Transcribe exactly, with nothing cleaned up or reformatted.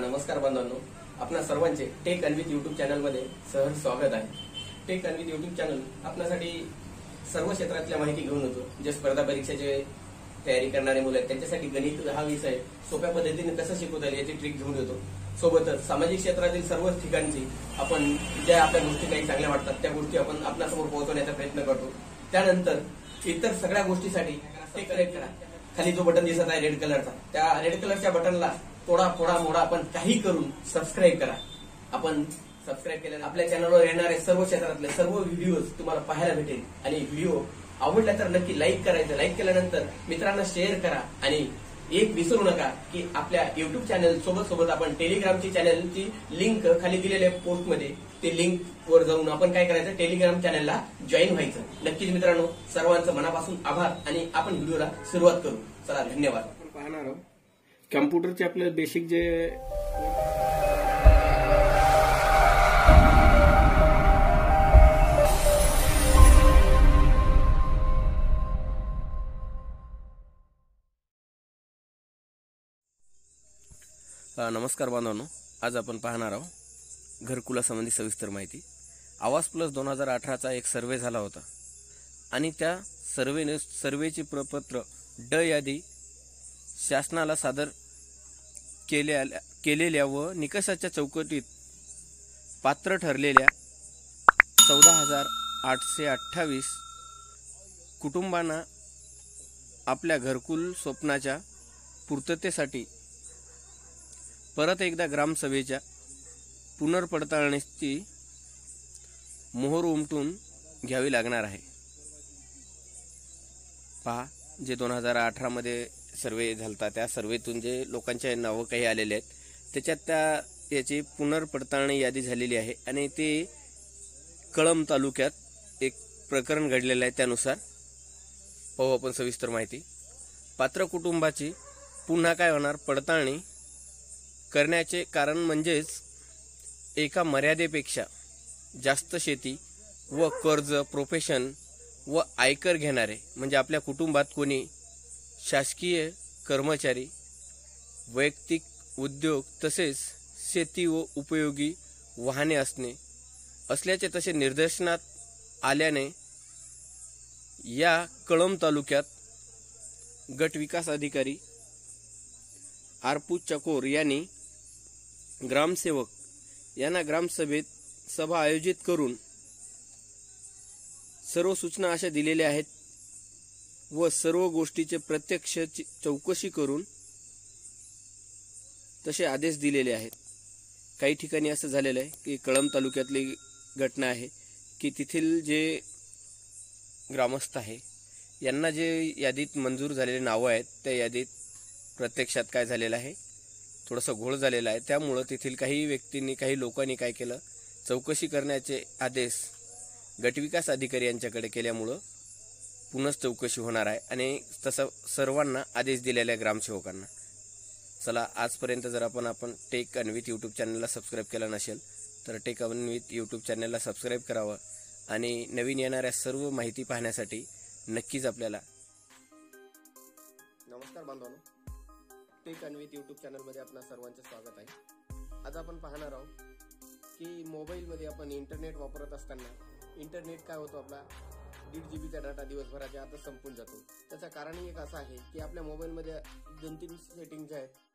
नमस्कार बांधवांनो, आपणा सर्वांचे टेक अनविथ युट्यूब चॅनल मध्ये सहर्ष स्वागत आहे। टेक अनविथ युट्यूब चॅनल आपल्यासाठी सर्व क्षेत्रातल्या माहिती घेऊन येतो। जे स्पर्धा परीक्षेचे तयारी करणारे मुलं आहेत त्यांच्यासाठी गणित हा विषय सोप्या पद्धतीने कसं शिकवता येईल याची ट्रिक घेऊन येतो। सोबतच सामाजिक क्षेत्रातील सर्व ठिकाणची आपण ज्या आपल्या गोष्टी काही चांगल्या वाटतात त्या गोष्टी आपण आपल्यासमोर पोहोचवण्याचा प्रयत्न करतो। त्यानंतर इतर सगळ्या गोष्टीसाठी ते करेक्ट करा। खाली जो बटन दिसत आहे रेड कलरचा, त्या रेड कलरच्या बटनला थोडा थोडा मोडा आपण काही करून सबस्क्राईब करा। आपण सबस्क्राईब केल्याने आपल्या चॅनलवर येणारे सर्व क्षेत्रातले सर्व व्हिडिओज तुम्हाला पाहायला भेटेल। आणि व्हिडिओ आवडला तर नक्की लाईक करायचं। लाईक केल्यानंतर मित्रांना शेअर करा आणि एक विसरू नका की आपल्या युट्यूब चॅनल सोबत सोबत आपण टेलिग्रामची चॅनलची लिंक खाली दिलेल्या पोस्ट मध्ये ते लिंक वर जाऊन आपण काय करायचं, टेलिग्राम चॅनलला जॉईन व्हायचं। नक्कीच मित्रांनो, सर्वांचं मनापासून आभार आणि आपण व्हिडिओला सुरुवात करू। चला, धन्यवाद। आपण पाहणार आहोत कम्प्युटरचे आपले बेसिक जे नमस्कार बांधवांनो, आज आपण पाहणार आहोत घरकुलासंबंधी सविस्तर माहिती। आवास प्लस दोन हजार अठराचा एक सर्वे झाला होता आणि त्या सर्वेने सर्वेची प्रपत्र ड यादी शासनाला सादर केल्या केलेल्या व निकषाच्या चौकटीत पात्र ठरलेल्या चौदा हजार आठशे अठ्ठावीस कुटुंबांना आपल्या घरकुल स्वप्नाच्या पूर्ततेसाठी परत एकदा ग्रामसभेच्या पुनर्पडताळणीची मोहर उमटून घ्यावी लागणार आहे। पहा, जे दोन हजार अठरा मध्ये सर्वे झालता त्या सर्वेतून जे लोकांच्या नावं काही आलेले आहेत त्याच्यात त्या याची पुनर्पडताळणी यादी झालेली आहे आणि ते कळंब तालुक्यात एक प्रकरण घडलेलं आहे। त्यानुसार पाहू आपण सविस्तर माहिती। पात्र कुटुंबाची पुन्हा काय होणार, पडताळणी करण्याचे कारण म्हणजेच एका मर्यादेपेक्षा जास्त शेती व कर्ज, प्रोफेशन व आयकर घेणारे म्हणजे आपल्या कुटुंबात कोणी शासकीय कर्मचारी, वैयक्तिक उद्योग तसेच शेती व उपयोगी वाहने असणे असल्याचे तसे निदर्शनात आल्याने या कळंब तालुक्यात गट विकास अधिकारी आरपू चकोर यांनी ग्रामसेवक यांना ग्रामसभेत सभा आयोजित करून सर्व सूचना अशा दिलेल्या आहेत व सर्व गोष्टीचे प्रत्यक्ष चौकशी करून तसे आदेश दिलेले आहेत। काही ठिकाणी असं झालेलं आहे की कळंब तालुक्यातली घटना आहे की तेथील जे ग्रामस्थ आहे यांना जे यादीत मंजूर झालेले नावं आहेत त्या यादीत प्रत्यक्षात काय झालेलं आहे, थोडंसं घोळ झालेला आहे। त्यामुळं तेथील काही व्यक्तींनी, काही लोकांनी काय केलं, चौकशी करण्याचे आदेश गटविकास अधिकारी यांच्याकडे केल्यामुळं पुनः चौकशी होणार आहे आणि तसं सर्वांना आदेश दिलेला आहे ग्रामसेवकांना। चला, आजपर्यंत जर आपण आपण टेक अनविथ यूट्यूब चॅनलला सबस्क्राईब केला नसेल तर टेक अनविथ यूट्यूब चॅनलला सबस्क्राईब करावं आणि नवीन येणाऱ्या सर्व माहिती पाहण्यासाठी नक्कीच आपल्याला। नमस्कार बांधवांनो, टेक अनविथ यूट्यूब चॅनलमध्ये आपणा सर्वांचे स्वागत आहे। आज आपण पाहणार आहोत की मोबाईलमध्ये आपण इंटरनेट वापरत असताना इंटरनेट काय होतो, आपला दीड जी बीचा डाटा दिवसभराच्या आतच संपून जातो। त्याचं कारण एक असं आहे की आपल्या मोबाईलमध्ये दोन तीन सेटिंग्ज आहेत